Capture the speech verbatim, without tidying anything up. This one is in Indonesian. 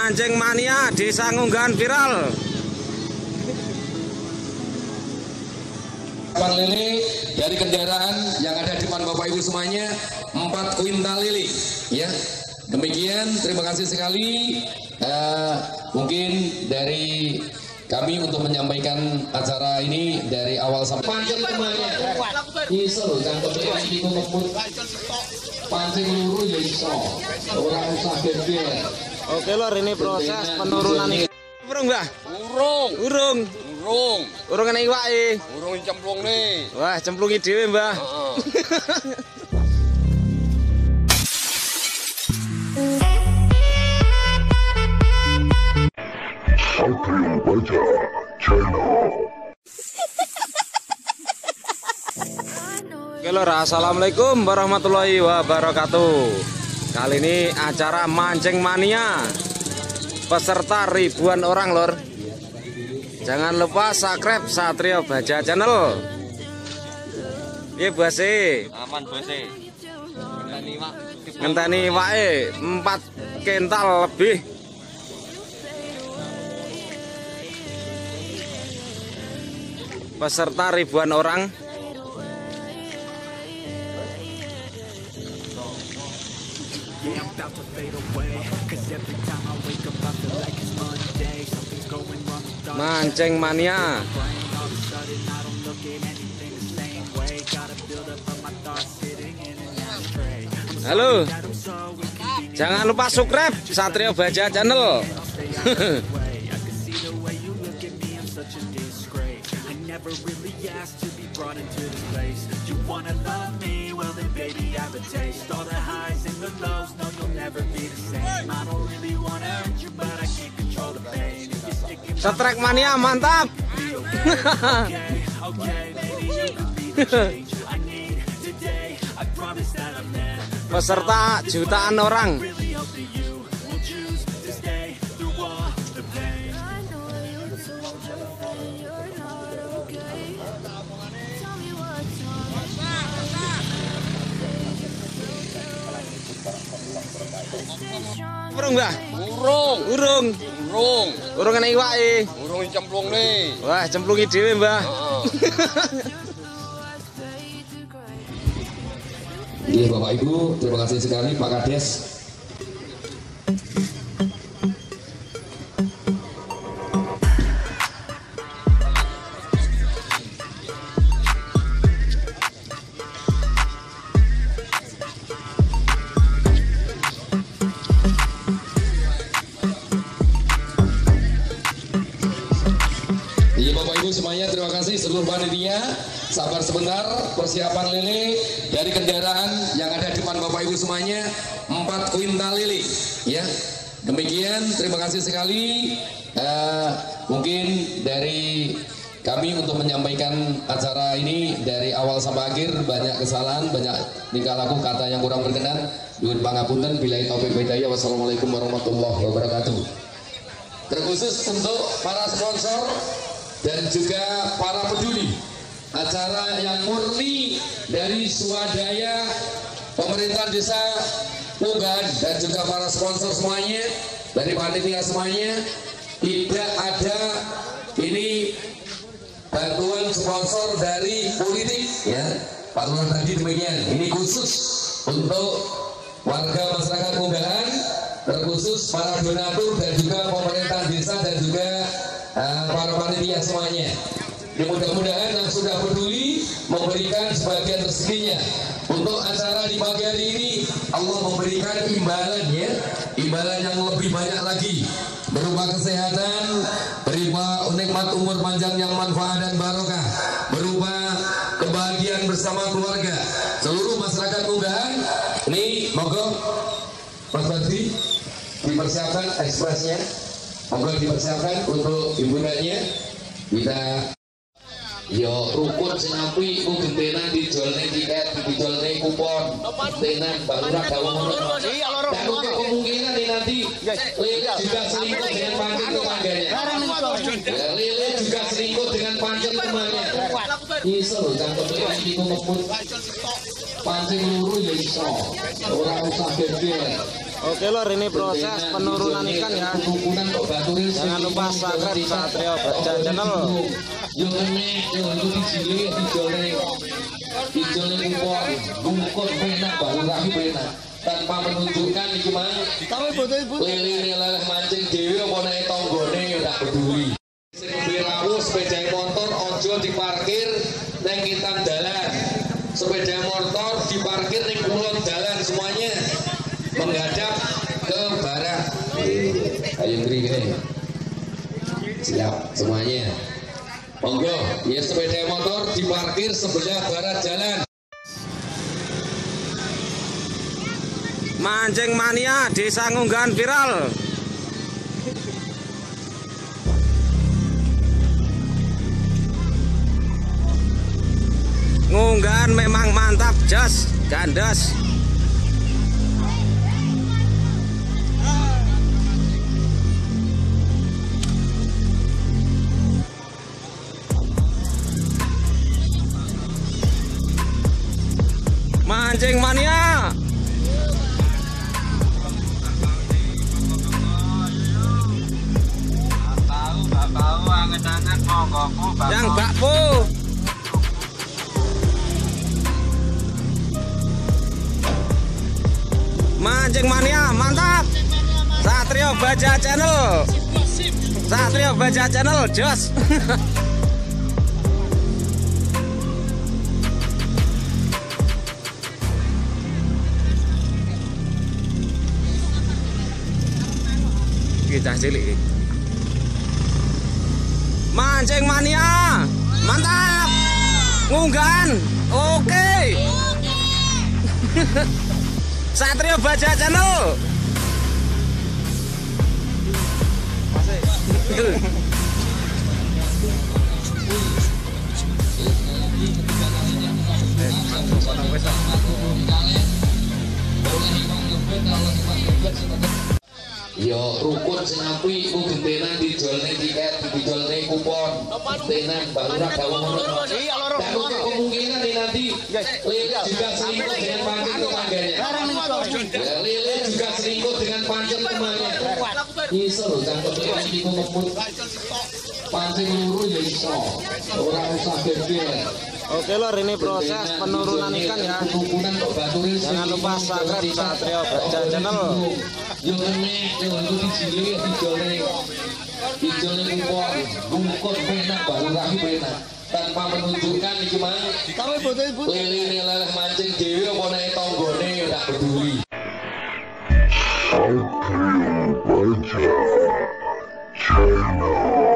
mancing mania desa ngunggahan viral. Pan lele dari kendaraan yang ada di depan Bapak Ibu semuanya empat kuintal lele ya. Demikian, terima kasih sekali. Uh, mungkin dari kami untuk menyampaikan acara ini dari awal sampai pancing semuanya. Iso cangkem iki ngebut. Pancing luru ya iso. Ora usah geger. Oke lor, ini proses penurunan ini. Urung, Mbah? Urung. Urung. Urung. Urung kena iwake. Urung cemplung nih. Wah, cemplungi dhewe, Mbah. Heeh. Satrio Baja Channel. Oke lor, assalamualaikum warahmatullahi wabarakatuh. Kali ini acara mancing mania, peserta ribuan orang lor. Jangan lupa subscribe Satrio Baja Channel. Iya bose. Aman bose. Ngenteni wak. Ngenteni wae empat kental lebih. Peserta ribuan orang. Mancing mania. Halo. Jangan lupa subscribe Satrio Baja Channel. Never really asked to be brought into this place. You wanna love me? Well then baby I have a taste. All the highs and the lows, no you'll never be the same. I don't really wanna hurt you but I can't control the pain. If you're sticking Setrek mania mantap. okay, okay, maybe you could be the change I need today. I promise that I'm there. Peserta jutaan orang. Really hope that you will choose to stay through all the pain. I know you told me that you're not okay. Tell me what's wrong. Urung, Mbah? Urung. Urung. Urung. Urung kena iwake. Urung cemplung nih. Wah, cemplungi dhewe, Mbah. Heeh. Iya Bapak Ibu, terima kasih sekali Pak Kades. Iya Bapak Ibu semuanya, terima kasih seluruh panitia. Sabar sebentar, persiapan lele dari kendaraan yang ada di depan Bapak Ibu semuanya empat kuintal lele ya. Demikian, terima kasih sekali. Uh, mungkin dari kami untuk menyampaikan acara ini dari awal sampai akhir banyak kesalahan, banyak tingkah laku kata yang kurang berkenan. Nyuwun pangapunten, billahi taufiq hidayah. Wassalamualaikum warahmatullahi wabarakatuh. Terkhusus untuk para sponsor dan juga para peduli acara yang murni dari swadaya pemerintah desa Ngunggahan dan juga para sponsor semuanya, dari panitia semuanya, tidak ada ini bantuan sponsor dari politik ya Pak Lurah tadi demikian. Ini khusus untuk warga masyarakat Ngunggahan, terkhusus para donatur dan juga pemerintah desa dan juga uh, para panitia semuanya. Mudah-mudahan yang sudah peduli memberikan sebagian rezekinya untuk acara di pagi hari ini. Allah memberikan imbalan ya, imbalan yang lebih banyak lagi berupa kesehatan, berupa nikmat umur panjang yang manfaat dan barokah, berupa kebahagiaan bersama keluarga seluruh masyarakat Ngunggahan. Ini monggo Mas Badri dipersiapkan ekspresnya, monggo dipersiapkan untuk ibundanya. Kita yo rukun senampi ku gentenan dijolne tiket, dijolne kupon, gentenan Bang Lurah dawuh ngono. Dan untuk kemungkinan ini nanti Lele juga selingkuh dengan pancen tetangganya. Lele juga selingkuh dengan pancen temannya. Iso lho cangkem iki ngebut. Pancen luru ya iso. Ora usah geger. Oke lor, ini proses penurunan ikan ya. Jangan lupa subscribe Satrio Baja Channel. Yo ngene, yo itu dijile, dijole. Dijole impor, bungkut penak baru rapi penak. Tanpa menunjukkan iki mang. Lele leleh mancing dhewe apa nek tanggane yo tak peduli. Sing rawuh sepeda motor ojo diparkir nang ngitan dalan. Sepeda motor diparkir ning kulon dalan semuanya. Menghadap ke barat. Ayo ngeri gini. Siap semuanya. Monggo, ya sepeda motor diparkir sebelah barat jalan. Mancing mania desa ngunggahan viral. Ngunggahan memang mantap, jas, gandas. Mancing mania. Yang bakpo. Mancing mania mantap. Satrio Baja Channel. Satrio Baja Channel jos. Kita cilik. Mancing mania mantap. Ngunggahan oke. Satrio Baja Channel. Yo rukun sing apik ku gentenan dijolne tiket, dijolne kupon. Tenan barulah gawe ngono. Dan untuk kemungkinan ini nanti Lele juga selingkuh dengan pancing tetangganya. Ya, Lele juga selingkuh dengan pancing temannya. Iso lho cangkem iki ku ngebut. Pancing luru ya iso. Ora usah geger. Oke lor, ini proses penurunan ikan ya. Jangan lupa subscribe Satrio Baja Channel. Yo ngene, yo itu dijile, dijole. Dijole impor, bungkut penak baru rapi penak. Tanpa menunjukkan iki mang. Lele leleh mancing dhewe apa nek tanggane yo tak peduli. Satrio Baja Channel.